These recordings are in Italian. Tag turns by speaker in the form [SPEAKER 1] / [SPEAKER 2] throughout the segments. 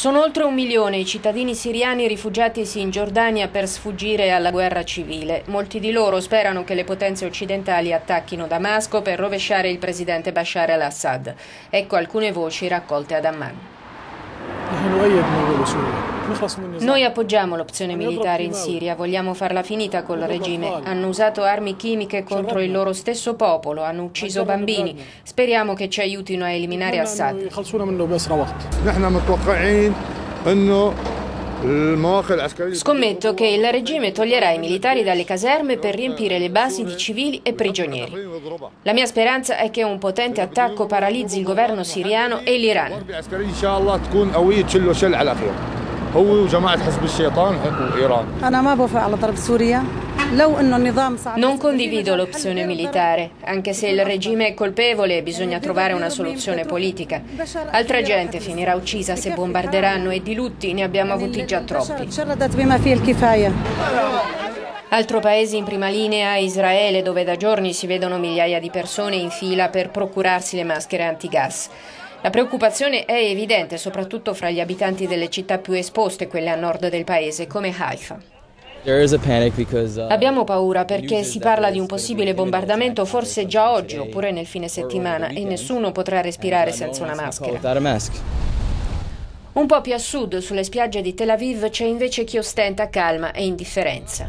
[SPEAKER 1] Sono oltre 1 milione i cittadini siriani rifugiatisi in Giordania per sfuggire alla guerra civile. Molti di loro sperano che le potenze occidentali attacchino Damasco per rovesciare il presidente Bashar al-Assad. Ecco alcune voci raccolte ad Amman. Noi appoggiamo l'opzione militare in Siria, vogliamo farla finita col regime. Hanno usato armi chimiche contro il loro stesso popolo, hanno ucciso bambini. Speriamo che ci aiutino a eliminare Assad. Scommetto che il regime toglierà i militari dalle caserme per riempire le basi di civili e prigionieri. La mia speranza è che un potente attacco paralizzi il governo siriano e l'Iran. Non condivido l'opzione militare, anche se il regime è colpevole bisogna trovare una soluzione politica. Altra gente finirà uccisa se bombarderanno e di lutti ne abbiamo avuti già troppi. Altro paese in prima linea è Israele, dove da giorni si vedono migliaia di persone in fila per procurarsi le maschere antigas. La preoccupazione è evidente, soprattutto fra gli abitanti delle città più esposte, quelle a nord del paese, come Haifa. Abbiamo paura perché si parla di un possibile bombardamento forse già oggi oppure nel fine settimana e nessuno potrà respirare senza una maschera. Un po' più a sud, sulle spiagge di Tel Aviv, c'è invece chi ostenta calma e indifferenza.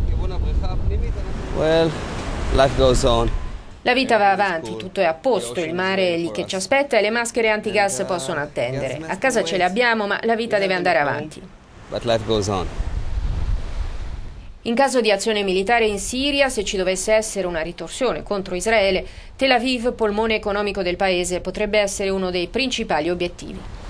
[SPEAKER 1] La vita va avanti, tutto è a posto, il mare è lì che ci aspetta e le maschere antigas possono attendere. A casa ce le abbiamo, ma la vita deve andare avanti. In caso di azione militare in Siria, se ci dovesse essere una ritorsione contro Israele, Tel Aviv, polmone economico del paese, potrebbe essere uno dei principali obiettivi.